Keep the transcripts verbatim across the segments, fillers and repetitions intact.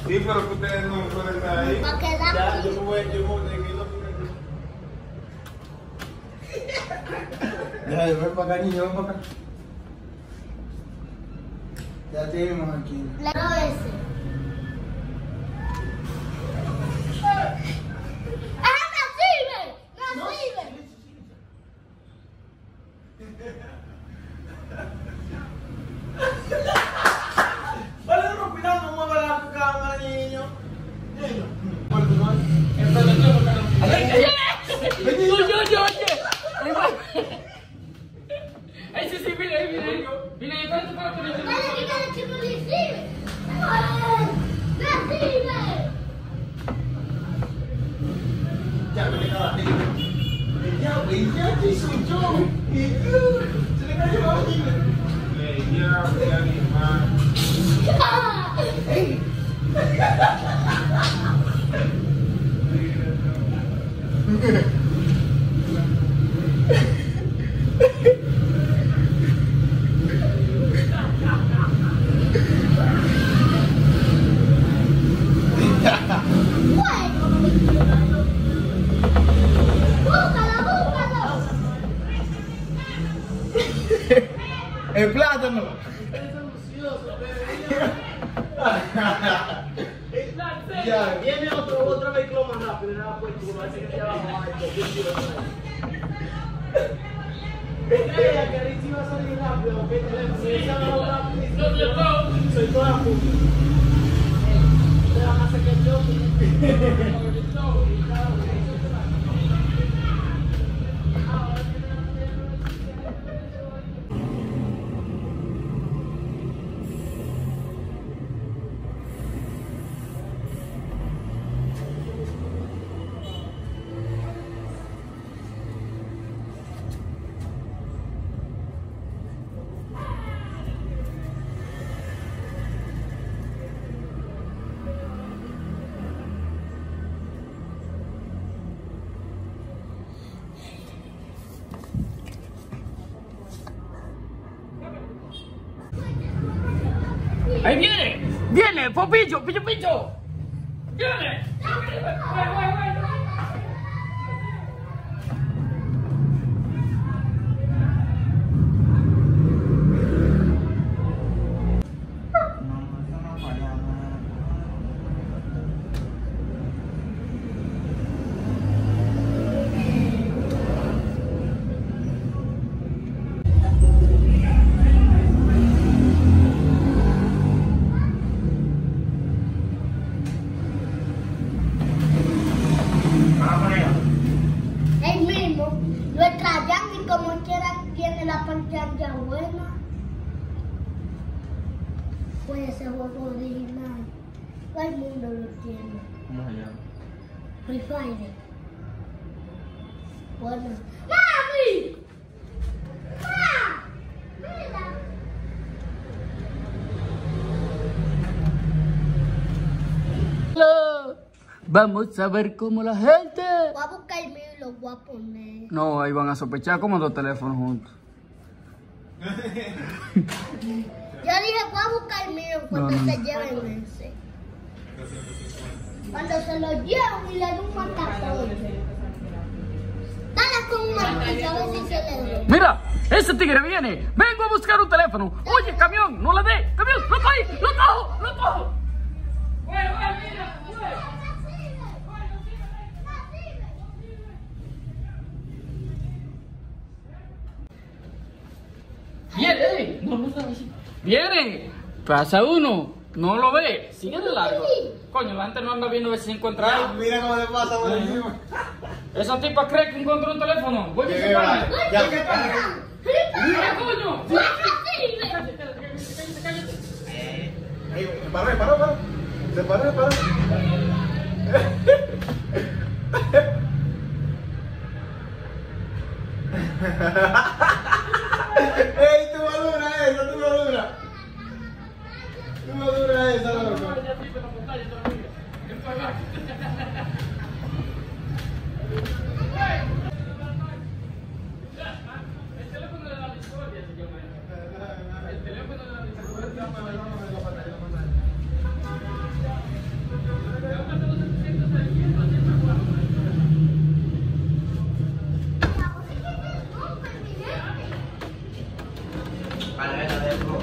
Sí, pero que ustedes no pueden estar ahí. Va a quedar. Ya, yo me voy, yo me voy de aquí. Ya, ven para acá, niño, ven para acá. Ya tenemos aquí. La ese. ¡Ah, no sirve! ¡No sirve! Vale, no cuidado, no mueva la cámara, niño. Niño. Yo, yo, yo, Ahí sí, sí, mira, ahí, mira, ahí. Mira, ahí, espérate, espérate, espérate. ¡Vale, quita el chico, no sirve! ¡No sirve! Ya, me quedaba ahí. Ya, güey, ya te soy yo. Se le cayó la botella. Ya, ya, animal. El plátano. Ya, viene otro, otra vez que lo más rápido, nada pues tú vas a decir que ya vamos a creía que ahorita iba a salir rápido, que el teléfono ya estaba rápido. Soy toda puta. Te van a hacer que yo. Ahí viene, viene, Popillo, pillo, pillo. Viene. Voy, voy, voy. El mismo, nuestra Yangi como quiera tiene la pantalla buena. Pues ese juego original, todo el mundo lo tiene. ¿Cómo se llama? Free Fire. Bueno. ¡Mami! ¡Ah! ¡Mira! Vamos a ver cómo la gente. Voy a buscar el mío y lo voy a poner. No, ahí van a sospechar como dos teléfonos juntos. Yo dije, voy a buscar el mío cuando No, no. se lleven ese. Cuando se lo lleven y le den un matapón. Dale con un martillo a ver si se le da. Mira, ese tigre viene. Vengo a buscar un teléfono. Oye, camión, no le dé. Camión, lo cojo, lo cojo, lo cojo. Bueno, bueno, mira, Viene, eh. No, no está así. Viene. Pasa uno. No lo ve. Sigue de largo. Coño, la gente no anda viendo a ver si encuentra algo. Mira cómo le pasa por encima. Esa tipa cree que encontró un teléfono. Voy a ¿Qué separarme. va? Ya, ¿qué pasa? ¡Mira, coño! Ahí, se paró, se paró, paró. Se paró, se paró. ¡Ey, tu madura esa, tu madura! Tu madura esa, loco.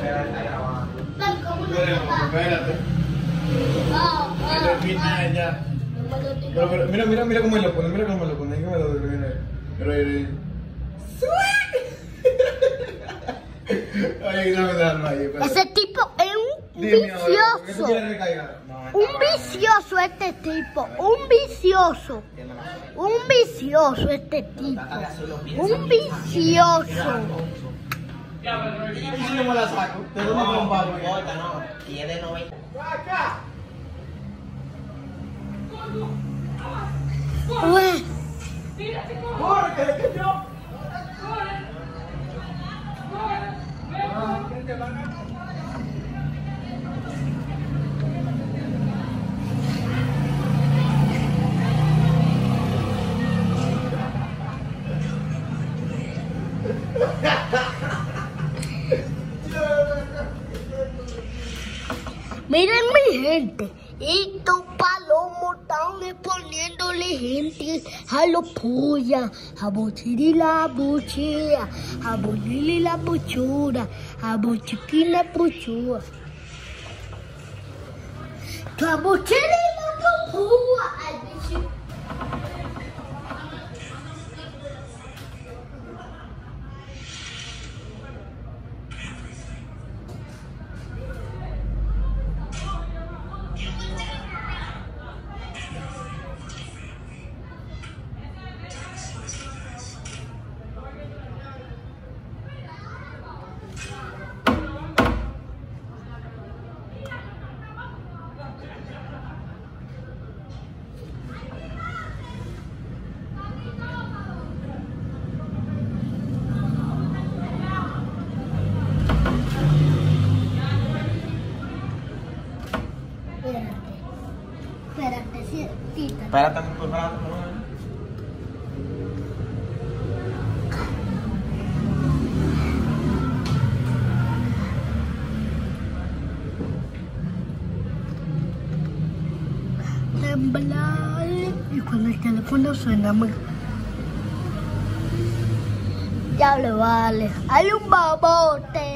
Ven, ¿cómo no Pero, está? espérate. Ah, Al ah, final ah. ya. No me lo digas. Pero, pero, mira, mira, mira cómo él lo pone, mira cómo lo pone, que me lo viene. Pero ahí. Oye, no me da alma ahí, espérate. Ese tipo es un Dime ahora, ¿por qué tú vicioso. quieres recargar? No, Un vicioso este tipo. Un vicioso. Un vicioso este tipo. Un vicioso. ¿Y si yo me la saco? ¿De dónde me lo pago? no, tiene noventa. ¡Acá! Ué, ¡Corre, que que yo! miren mi gente. Estos palomos están poniéndole gente a los puya, a bochiri la buchea, a bolili la buchura, a bochiqui la buchura. A bochiri la buchura. Ay, bicho. Espérate, sí, tita. Espérate, espérate, espérate. Temblar y cuando el teléfono suena muy... Ya le vale. Hay un babote.